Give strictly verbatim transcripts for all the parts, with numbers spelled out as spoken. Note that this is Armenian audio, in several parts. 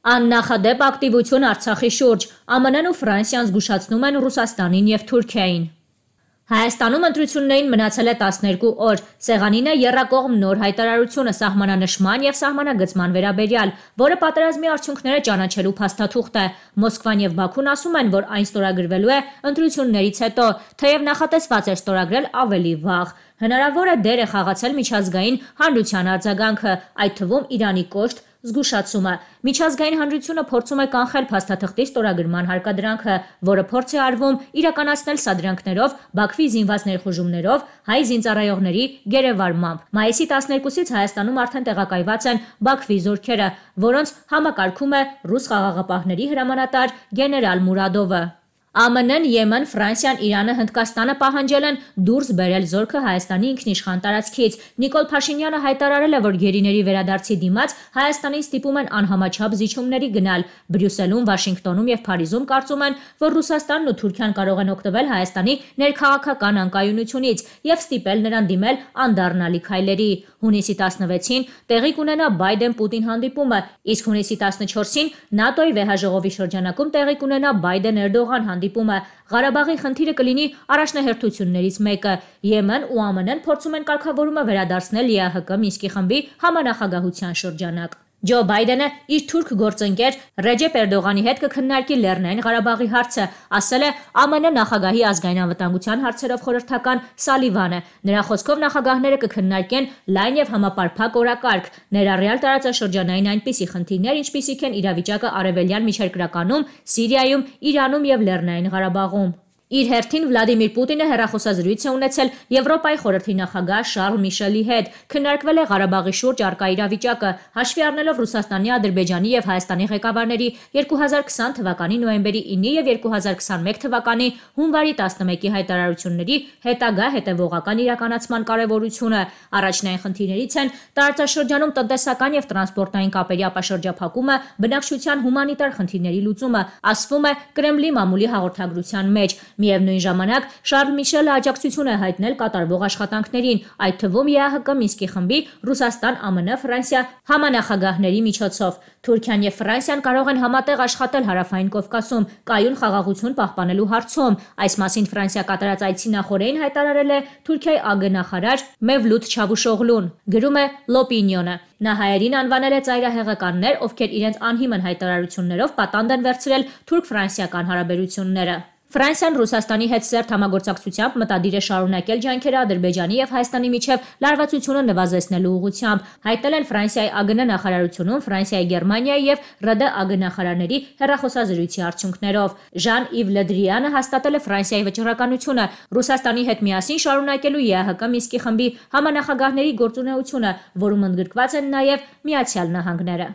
Աննախադեպ ակտիվություն Արցախի շուրջ, Է Մ Ն-ն ու Ֆրանսիան զգուշացնում են Ռուսաստանին և Թուրքիային։ Հայաստանում ընտրություններին մնացել է տասներկու օր, սեղանին է եռակողմ նոր հայտարարությունը սահմանանշման և սահմանագծման վերաբերյալ, որը պատերազմի արդյունքները ճանաչելու փաստաթուղթ է։ Մոսկվան և Բաքուն ասում են, որ այն ստորագրվելու է ընտրություններից հետո, թեև նախատեսված էր ստորագրել ավելի վաղ։ Հնարավոր է դեր է խաղացել միջազգային հանրության արձագանքը, այդ թվում Իրանի կոշտ զգուշացումը։ Միջազգային հանրությունը փորձում է կանխել փաստաթղթի ստորագրման հարկադրանքը, որը փորձ է արվում իրականացնել սադրանքներով, Բաքվի զինված ներխուժումներով, հայ զինծառայողների գերեվարմամբ։ Մայիսի տասներկուսից Հայաստանում արդեն տեղակայված են Բաքվի զորքերը, որոնց համակարգում է ռուս խաղաղապահների հրամանատար գեներալ Մուրադովը։ Է Մ Ն-ն, Եմեն, Ֆրանսիան, Իրանը, Հնդկաստանը պահանջել են դուրս բերել զորքը Հայաստանի ինքնիշխան տարածքից։ Նիկոլ Փաշինյանը հայտարարել է, որ գերիների վերադարձի դիմաց Հայաստանին ստիպում են անհամաչափ զիջումների գնալ։ Բրյուսելում, Վաշինգտոնում և Փարիզում կարծում են, որ Ռուսաստանն ու Թուրքիան կարող են օգտվել Հայաստանի ներքաղաքական անկայունությունից և ստիպել նրան դիմել անդառնալի քայլերի։ Հունիսի տասնվեցին տեղի կունենա Բայդեն-Պուտին հանդիպումը, իսկ հունիսի տասնչորսին ՆԱՏՕ-ի վեհաժողովի շրջանակում տեղի կունենա Բայդեն-Էրդողան հանդիպումը։ Ղարաբաղի խնդիրը կլինի առաջնահերթություններից մեկը։ Եմեն ու Է Մ Ն-ն փորձում են կարգավորումը վերադարձնել Ե Ահ Կ Մինսկի խմբի համանախագահության շրջանակ։ Ջո Բայդենը իր թուրք գործընկեր Ռեջեփ Էրդողանի հետ կքննարկի Լեռնային Ղարաբաղի հարցը, ասել է Է Մ Ն նախագահի ազգային անվտանգության հարցերով խորհրդական Սալիվանը։ Նրա խոսքով նախագահները կքննարկեն լայն և համապարփակ օրակարգ, ներառյալ տարածաշրջանային այնպիսի խնդիրներ, ինչպիսիք են իրավիճակը Արևելյան Միջերկրականում, Սիրիայում, Իրանում և Լեռնային Ղարաբաղում։ Իր հերթին Վլադիմիր Պուտինը հեռախոսազրույց է ունեցել Եվրոպայի խորհրդի նախագահ Շարլ Միշելի հետ։ Քննարկվել է Ղարաբաղի շուրջ առկա իրավիճակը, հաշվի առնելով Ռուսաստանի, Ադրբեջանի և Հայաստանի ղեկավարների երկու հազար քսան թվականի նոյեմբերի ինը և երկու հազար քսանմեկ թվականի հունվարի տասնմեկի հայտարարությունների հետագա հետևողական իրականացման կարևորությունը։ Առաջնային խնդիրներից են տարածաշրջանում տնտեսական և տրանսպորտային կապերի ապաշրջափակումը, բնակչության հումանիտար խնդիրների լուծումը, ասվում է Կրեմլի մամուլի հաղորդագրության մեջ։ Միևնույն ժամանակ Շարլ Միշելը աջակցություն է հայտնել կատարվող աշխատանքներին, այդ թվում Ե Ահ Կ Մինսկի խմբի Ռուսաստան, Է Մ Ն, Ֆրանսիա համանախագահների միջոցով։ Թուրքիան և Ֆրանսիան կարող են համատեղ աշխատել Հարավային Կովկասում կայուն խաղաղություն պահպանելու հարցում։ Այս մասին Ֆրանսիա կատարած այցի նախօրեին հայտարարել է Թուրքիայի Ա Գ նախարար Մևլութ Չավուշօղլուն։ Գրում է Լոպինիոնը։ Նա հայերին անվանել է ծայրահեղականներ, ովքեր իրենց անհիմն հայտարարություններով պատանդ են վերցրել թուրք-ֆրանսիական հարաբերությունները։ Ֆրանսիան Ռուսաստանի հետ սերտ համագործակցությամբ մտադիր է շարունակել ջանքերը Ադրբեջանի և Հայաստանի միջև լարվածությունը նվազեցնելու ուղղությամբ, հայտնել են Ֆրանսիայի Ա Գ Ն նախարարությունում Ֆրանսիայի, Գերմանիայի և Ռ Դ Ա Գ նախարարների հեռախոսազրույցի արդյունքներով։ Ժան-Իվ Լդրիանը հաստատել է Ֆրանսիայի վճռականությունը Ռուսաստանի հետ միասին շարունակելու Ե Ահ Կ Մինսկի խմբի համանախագահների գործունեությունը, որում ընդգրկված են նաև Միացյալ Նահանգները։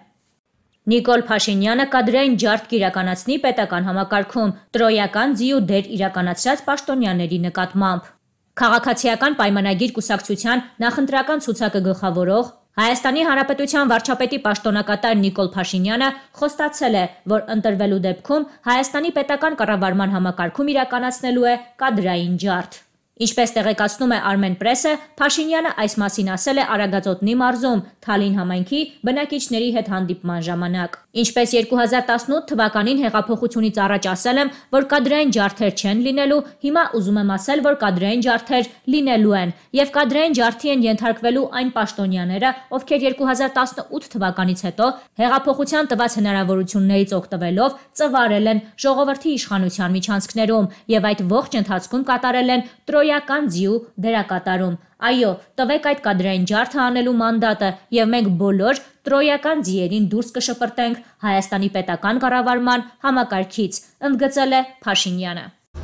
Նիկոլ Փաշինյանը կադրային ջարդ կիրականացնի պետական համակարգում տրոյական ձիու դեր իրականացրած պաշտոնյաների նկատմամբ։ Քաղաքացիական պայմանագիր կուսակցության նախընտրական ցուցակը գլխավորող Հայաստանի Հանրապետության վարչապետի պաշտոնակատար Նիկոլ Փաշինյանը խոստացել է, որ ընտրվելու դեպքում Հայաստանի պետական կառավարման համակարգում իրականացնելու է կադրային ջարդ։ Ինչպես տեղեկացնում է Armen Press-ը, Փաշինյանը այս մասին ասել է Արագածոտնի մարզում Թալին համայնքի բնակիչների հետ հանդիպման ժամանակ։ Ինչպես երկու հազար տասնութ թվականին հեղափոխությունից առաջ ասել եմ, որ կադրային ջարդեր չեն լինելու, հիմա ուզում եմ ասել, որ կադրային ջարդեր լինելու են, եւ կադրային ջարդի են ենթարկվելու այն պաշտոնյաները, ովքեր երկու հազար տասնութ թվականից հետո հեղափոխության տված հնարավորություններից օգտվելով ծվարել են ժողովրդի իշխանության միջանցքներում եւ այդ ողջ ընթացքում կատարել են տրոյական ձիու դերակատարում։ Այո, տվեք այդ կադրային ջարդը անելու մանդատը եւ մենք բոլոր տրոյական ձիերին դուրս կշպրտենք Հայաստանի պետական կառավարման համակարգից, ընդգծել է Փաշինյանը։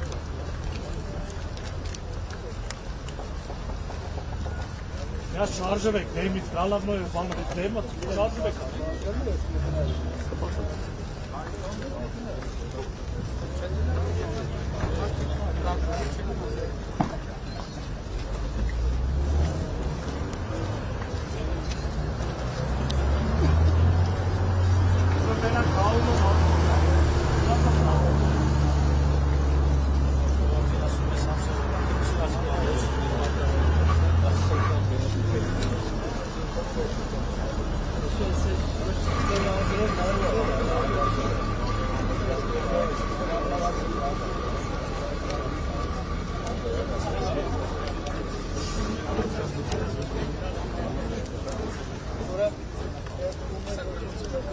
Я шарժվեք, դեմից գալավնո եւ բանը դեմը շարժվեք։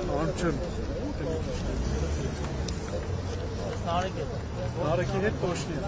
Փախչում։ Narık. Narık'ın hep boşluyor.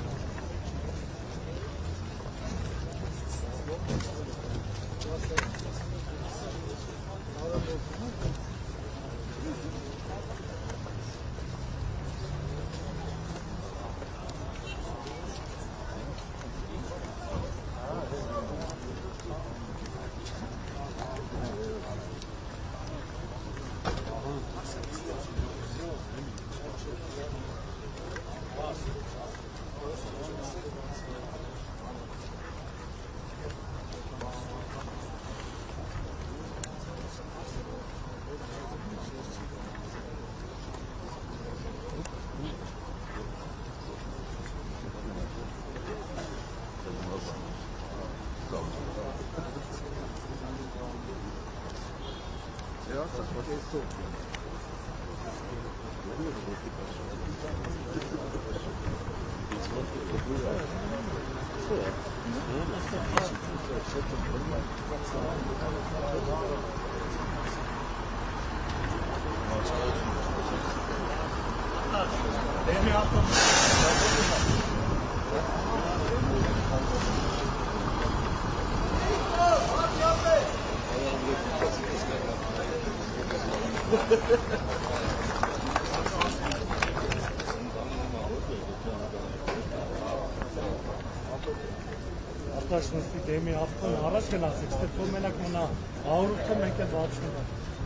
Arkadaşınızı demi haftanın araç gelası işte bu menak buna Avrupa merkez açıldı.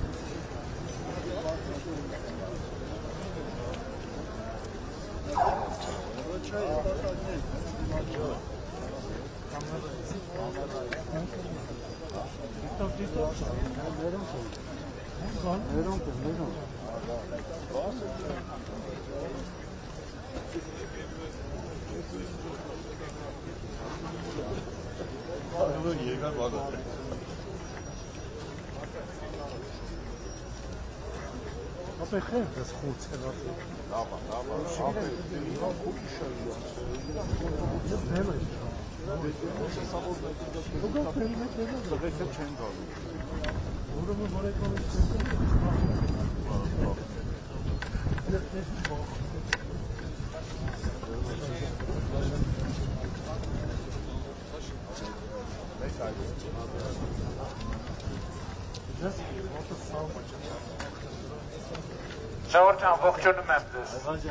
Yeğen var da. Wat ben je? Dat is goed. Ja, maar, ja, maar. Goed işarıyor. Hemen. Bugün kıymet veriyor. Sabahta çen kaldı. Burada mı böyle konuşuyorsun? Շահորյան ողջունում եմ ձեզ։